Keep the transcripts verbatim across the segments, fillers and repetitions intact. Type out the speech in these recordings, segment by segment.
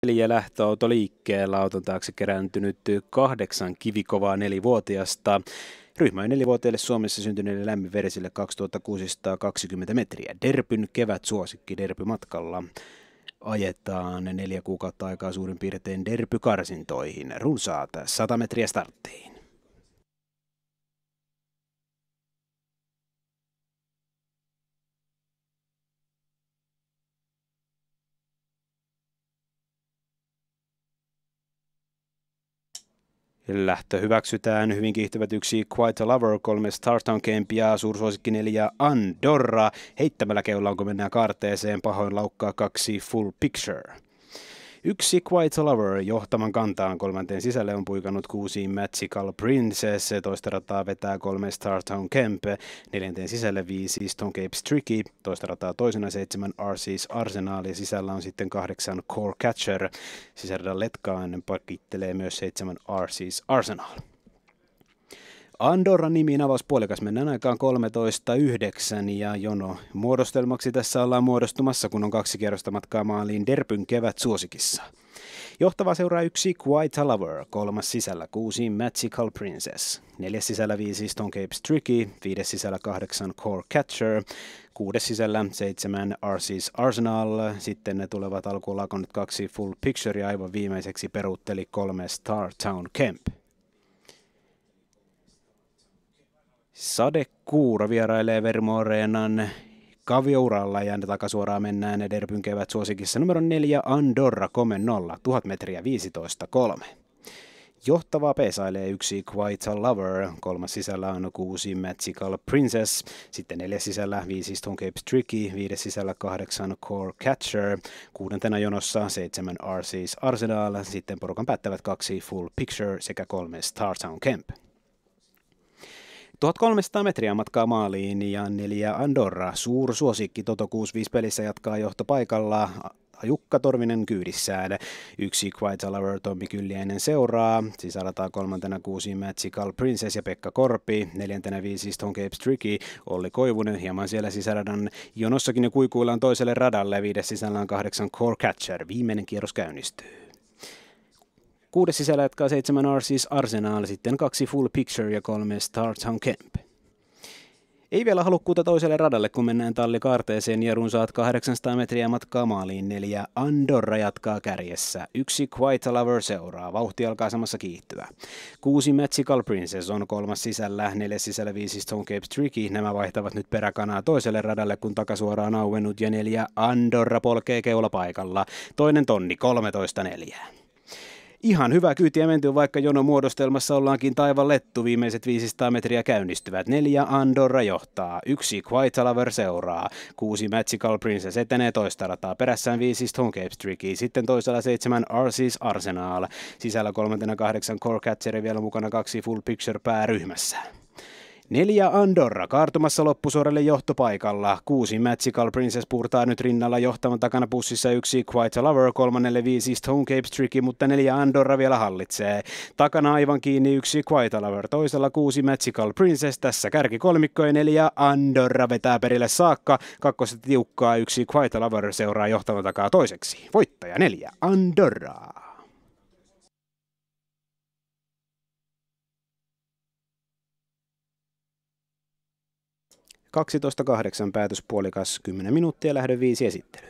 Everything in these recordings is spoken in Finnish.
Ja lähtöauto liikkeellä, auton taakse kerääntynyt kahdeksan kivikovaa nelivuotiasta. Ryhmä on nelivuotiaille Suomessa syntyneille lämminverisille kaksituhattakuusisataakaksikymmentä metriä. Derpyn kevätsuosikki Derpy-matkalla. Ajetaan neljä kuukautta aikaa suurin piirtein Derpy-karsintoihin. Runsaat sata metriä starttiin. Lähtö hyväksytään. Hyvin kiihtyvät yksi Quite a Lover, kolme Startown Camp ja suursuosikki neljä Andorra. Heittämällä keullaan, kun mennään kaarteeseen, pahoin laukkaa kaksi Full Picture. Yksi Quite a Lover johtaman kantaan kolmanteen sisälle on puikannut kuusi Magical Princess, toista rataa vetää kolme Startown Camp, neljänteen sisälle viisi Stone Cape Tricky, toista rataa toisena seitsemän R C's Arsenal ja sisällä on sitten kahdeksan Core Catcher. Sisäradan letkaan pakittelee myös seitsemän R C's Arsenal. Andorran nimiin avauspuolikas mennään aikaan kolmetoista yhdeksän ja jono muodostelmaksi tässä ollaan muodostumassa, kun on kaksi kierrosta matkaa maaliin Derpyn kevätsuosikissa. Johtava seuraa yksi Quite a Lover, kolmas sisällä kuusi Magical Princess, neljäs sisällä viisi Stone Cape Tricky, viides sisällä kahdeksan Core Catcher, kuudes sisällä seitsemän R C's Arsenal, sitten ne tulevat alkuun lakonnut kaksi Full Picture ja aivan viimeiseksi peruutteli kolme Startown Camp. Sadekuuro vierailee Vermo-areenan kaviouralla ja takasuoraan mennään Derpyn kevätsuosikissa numero neljä Andorra Komen nolla, tuhat metriä viisitoista kolme. Johtavaa peesailee yksi Quite a Lover, kolmas sisällä on kuusi Magical Princess, sitten neljäs sisällä viisi Stone Cape Tricky, viides sisällä kahdeksan Core Catcher, kuudentena jonossa seitsemän R C's Arsenal, sitten porukan päättävät kaksi Full Picture sekä kolme Startown Camp. tuhatkolmesataa metriä matkaa maaliin ja neljä Andorra, suursuosikki Toto kuusikymmentäviisi pelissä jatkaa johtopaikalla. Jukka Torvinen kyydissään. Yksi Quite a Lover Tommi Kylliäinen seuraa. Sisärataa kolmantena kuusi Magical Princess ja Pekka Korpi. Neljäntenä viisi Stone Cape Tricky. Olli Koivunen hieman siellä sisäradan jonossakin ja kuikuillaan toiselle radalle. Viides sisällä on kahdeksan Core Catcher. Viimeinen kierros käynnistyy. Kuudes sisällä jatkaa seitsemän R C's Arsenal, sitten kaksi Full Picture ja kolme Startown Camp. Ei vielä halukkuutta toiselle radalle, kun mennään tallikaarteeseen ja runsaat kahdeksansataa metriä matkaa maaliin. Neljä Andorra jatkaa kärjessä. Yksi Quite a Lover seuraa. Vauhti alkaa samassa kiihtyä. Kuusi Magical Princess on kolmas sisällä. Neljäs sisällä viisi Stone Cape Tricky. Nämä vaihtavat nyt peräkanaa toiselle radalle, kun takasuoraan auennut. Ja neljä Andorra polkee keulapaikalla. Toinen tonni kolmetoista neljä. Ihan hyvä kyytiä menty, vaikka jono muodostelmassa ollaankin taivan lettu. Viimeiset viisisataa metriä käynnistyvät. Neljä Andorra johtaa. Yksi Quite a Lover seuraa. Kuusi Magical Princess etenee toista rataa. Perässään viisi Stone Cape Tricky. Sitten toisella seitsemän R C's Arsenal. Sisällä kolmantena kahdeksan Core Catcher, vielä mukana kaksi Full Picture pääryhmässä. Neljä Andorra kaartumassa loppusuoralle johtopaikalla. Kuusi Magical Princess puurtaa nyt rinnalla johtavan takana bussissa yksi Quite a Lover, kolmannelle viisi Stone Cape Tricky, mutta neljä Andorra vielä hallitsee. Takana aivan kiinni yksi Quite a Lover, toisella kuusi Magical Princess, tässä kärki kolmikko ja neljä Andorra vetää perille saakka. Kakkoset tiukkaa, yksi Quite a Lover seuraa johtavan takaa toiseksi. Voittaja neljä Andorra. kaksitoista kahdeksan päätöspuolikas, kymmenen minuuttia, lähdön viisi esittely.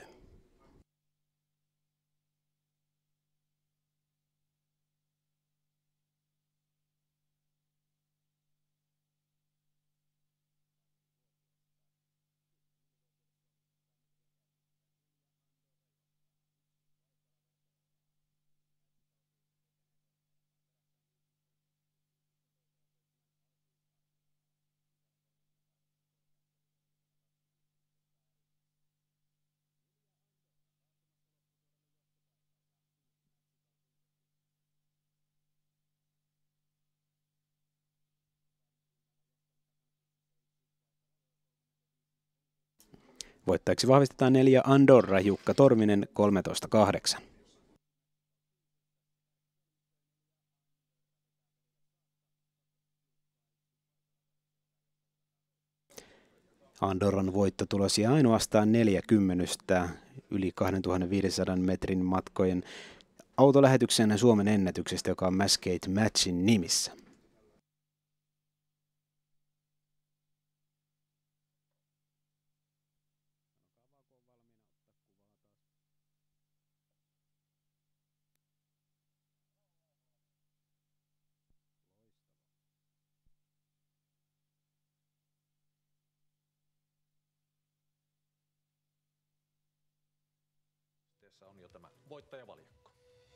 Voittajaksi vahvistetaan neljä Andorra, Jukka Torvinen kolmetoista kahdeksan. Andorran voittotulos ja ainoastaan neljäkymmentä yli kaksituhattaviisisataa metrin matkojen autolähetyksen Suomen ennätyksestä, joka on Mascade Matchin nimissä. Tässä on jo tämä voittajavaljakko.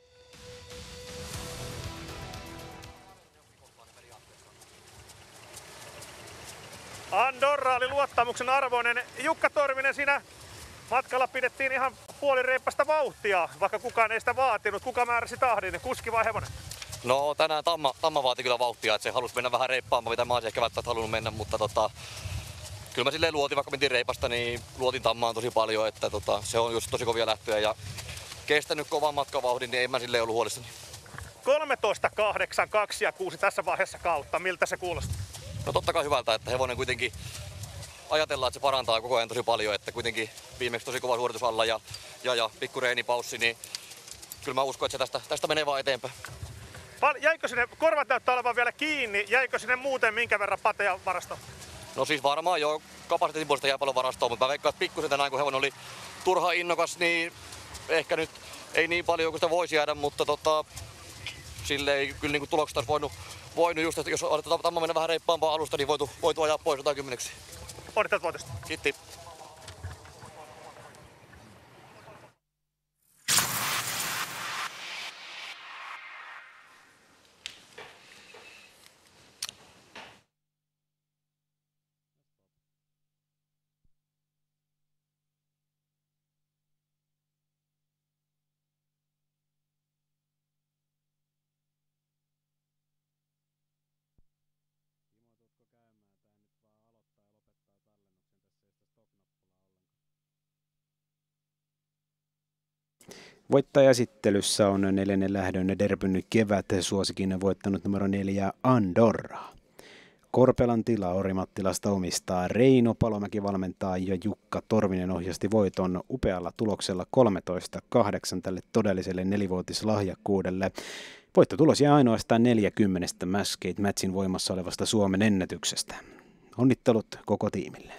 Andorra oli luottamuksen arvoinen. Jukka Torvinen, siinä matkalla pidettiin ihan puolireippasta vauhtia, vaikka kukaan ei sitä vaatinut. Kuka määräsi tahdin, kuski vai hevonen? No tänään Tamma, Tamma vaati kyllä vauhtia, että se halusi mennä vähän reippaamaan, mitä mä olisin ehkä välttämättä halunnut mennä, mutta tota, kyllä mä silleen luotin, vaikka mentiin reipasta, niin luotin Tammaan tosi paljon, että tota, se on just tosi kovia lähtöjä ja kestänyt kovan matkavauhdin, niin ei mä silleen ollut huolissani. kolmetoista, kahdeksan, kaksi ja kuusi tässä vaiheessa kautta, miltä se kuulostaa? No totta kai hyvältä, että hevonen kuitenkin ajatellaan, että se parantaa koko ajan tosi paljon, että kuitenkin viimeksi tosi kova suoritus alla ja, ja, ja pikku reenipaussi, niin kyllä mä uskon, että se tästä, tästä menee vaan eteenpäin. Jäikö sinne, korvat näyttää olevan vielä kiinni, jäikö sinne muuten minkä verran pateja varastoon? No siis varmaan jo kapasiteetin puolesta jää paljon varastoon, mutta mä veikkaan, että pikkusen tänään kun hevonen oli turha innokas, niin ehkä nyt ei niin paljon kuin sitä voisi jäädä, mutta tota, sille ei kyllä niin tulokset olisi voinut, voinut just, että jos aletaan Tamma mennä vähän reippaampaa alusta, niin voitu, voitu ajaa pois jotain kymmeneksi. Onnittelut voitosta. Kiitti. Voittajaesittelyssä on neljännen lähdön Derbyn kevät suosikin voittanut numero neljä Andorra. Korpelan tila Orimattilasta omistaa Reino, Palomäki valmentaa ja Jukka Torvinen ohjasti voiton upealla tuloksella kolmetoista kahdeksan tälle todelliselle nelivuotislahjakkuudelle. Voittotulos jää ainoastaan neljäkymmentä Mascade Matchin voimassa olevasta Suomen ennätyksestä. Onnittelut koko tiimille.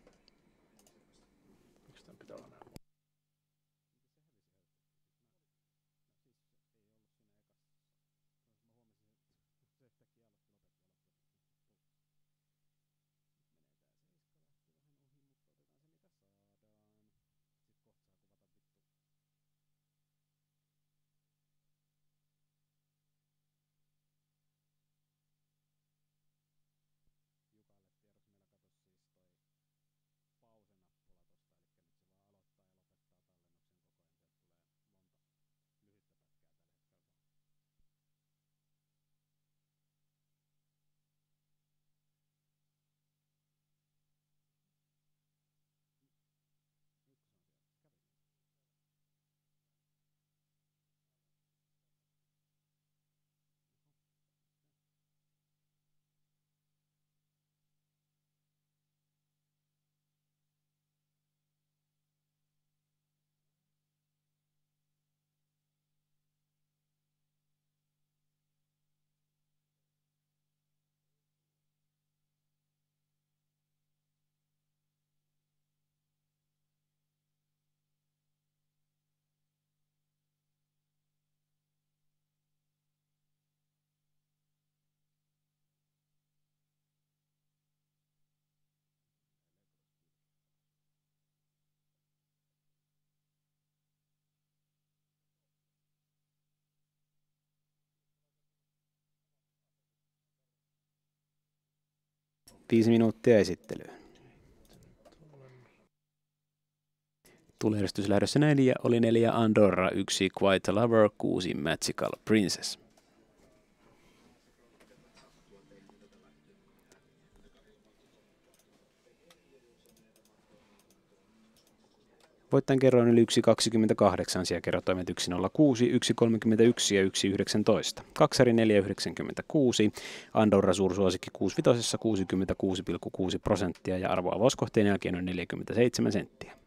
Viisi minuuttia esittelyyn. Tulejärjestyslähdössä neljä oli neljä Andorra, yksi Quite a Lover, kuusi Magical Princess. Voittajan kerroin yli yksi kaksikymmentäkahdeksan, sijäkerrotoimet yksi nolla kuusi, yksi kolmekymmentäyksi ja yksi yhdeksäntoista. Kaksari neljä yhdeksänkymmentäkuusi, Andorra suursuosikki kuusi vitosessa kuusikymmentäkuusi pilkku kuusi prosenttia ja arvoavauskohteen jälkeen on neljäkymmentäseitsemän senttiä.